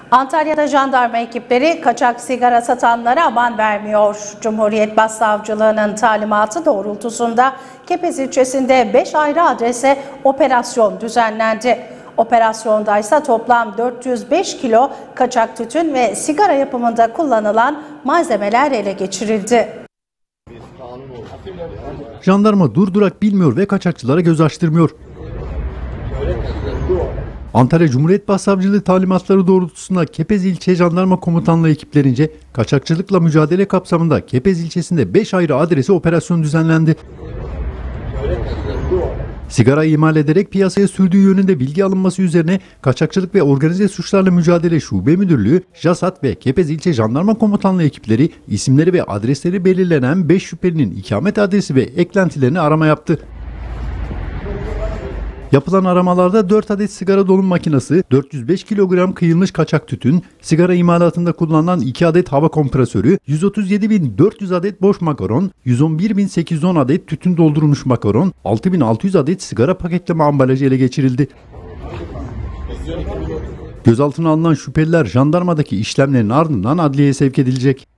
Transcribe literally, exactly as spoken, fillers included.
Antalya'da jandarma ekipleri kaçak sigara satanlara aman vermiyor. Cumhuriyet Başsavcılığı'nın talimatı doğrultusunda Kepez ilçesinde beş ayrı adrese operasyon düzenlendi. Operasyonda ise toplam dört yüz beş kilo kaçak tütün ve sigara yapımında kullanılan malzemeler ele geçirildi. Jandarma durdurak bilmiyor ve kaçakçılara göz açtırmıyor. Antalya Cumhuriyet Başsavcılığı talimatları doğrultusunda Kepez İlçe Jandarma Komutanlığı ekiplerince kaçakçılıkla mücadele kapsamında Kepez ilçesinde beş ayrı adrese operasyon düzenlendi. Sigara imal ederek piyasaya sürdüğü yönünde bilgi alınması üzerine Kaçakçılık ve Organize Suçlarla Mücadele Şube Müdürlüğü, JASAT ve Kepez İlçe Jandarma Komutanlığı ekipleri isimleri ve adresleri belirlenen beş şüphelinin ikamet adresi ve eklentilerini arama yaptı. Yapılan aramalarda dört adet sigara dolum makinesi, dört yüz beş kilogram kıyılmış kaçak tütün, sigara imalatında kullanılan iki adet hava kompresörü, yüz otuz yedi bin dört yüz adet boş makaron, yüz on bir bin sekiz yüz on adet tütün doldurulmuş makaron, altı bin altı yüz adet sigara paketleme ambalajı ele geçirildi. Gözaltına alınan şüpheliler jandarmadaki işlemlerin ardından adliyeye sevk edilecek.